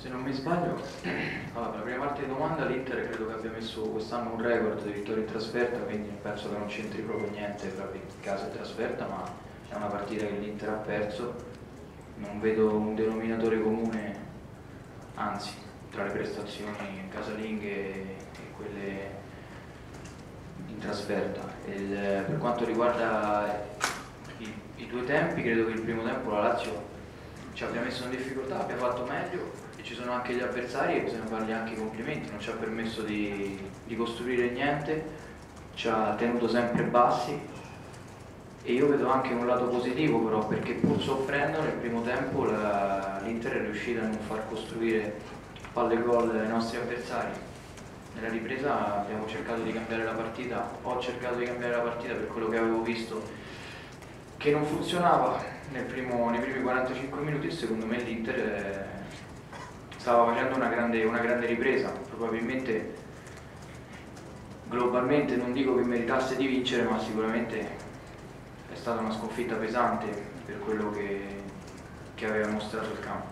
Se non mi sbaglio, allora, per la prima parte di domanda l'Inter credo che abbia messo quest'anno un record di vittorie in trasferta, quindi penso che non c'entri proprio niente fra casa e trasferta, ma è una partita che l'Inter ha perso. Non vedo un denominatore comune, anzi, tra le prestazioni casalinghe e quelle in trasferta. Per quanto riguarda i due tempi, credo che il primo tempo la Lazio ci abbia messo in difficoltà, abbia fatto meglio e ci sono anche gli avversari e bisogna fargli anche i complimenti, non ci ha permesso di costruire niente, ci ha tenuto sempre bassi e io vedo anche un lato positivo però, perché pur soffrendo nel primo tempo l'Inter è riuscita a non far costruire palle gol ai nostri avversari. Nella ripresa abbiamo cercato di cambiare la partita, ho cercato di cambiare la partita per quello che avevo visto che non funzionava nei primi 45 minuti e secondo me l'Inter stava facendo una grande ripresa, probabilmente globalmente non dico che meritasse di vincere, ma sicuramente è stata una sconfitta pesante per quello che aveva mostrato il campo.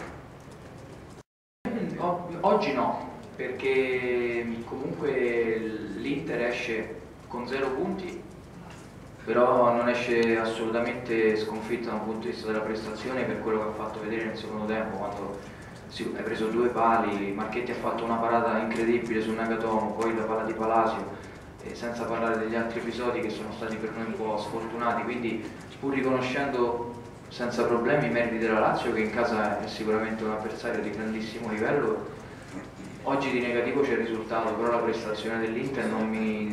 Oggi no, perché comunque l'Inter esce con 0 punti, però non esce assolutamente sconfitta dal punto di vista della prestazione per quello che ha fatto vedere nel secondo tempo, quando ha preso 2 pali, Marchetti ha fatto una parata incredibile su Nagatomo, poi la palla di Palacio, senza parlare degli altri episodi che sono stati per noi un po' sfortunati, quindi pur riconoscendo senza problemi i meriti della Lazio, che in casa è sicuramente un avversario di grandissimo livello, oggi di negativo c'è il risultato, però la prestazione dell'Inter non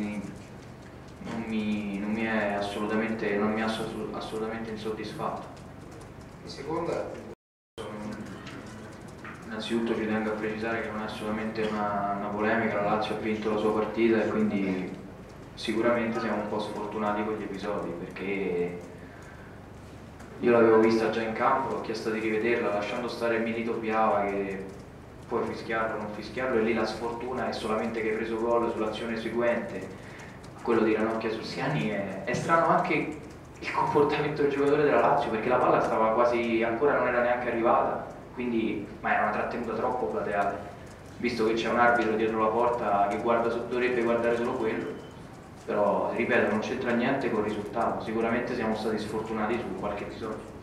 mi ha assolutamente insoddisfatto. In seconda? Innanzitutto ci tengo a precisare che non è solamente una polemica, la Lazio ha vinto la sua partita e quindi sicuramente siamo un po' sfortunati con gli episodi, perché io l'avevo vista già in campo, ho chiesto di rivederla, lasciando stare Milito Piava che puoi fischiarlo o non fischiarlo, e lì la sfortuna è solamente che hai preso gol sull'azione seguente. Quello di Ranocchia su Siani è strano anche il comportamento del giocatore della Lazio, perché la palla stava quasi, ancora non era neanche arrivata, quindi, ma era una trattenuta troppo plateale, visto che c'è un arbitro dietro la porta che dovrebbe guardare solo quello, però ripeto non c'entra niente col risultato, sicuramente siamo stati sfortunati su qualche episodio.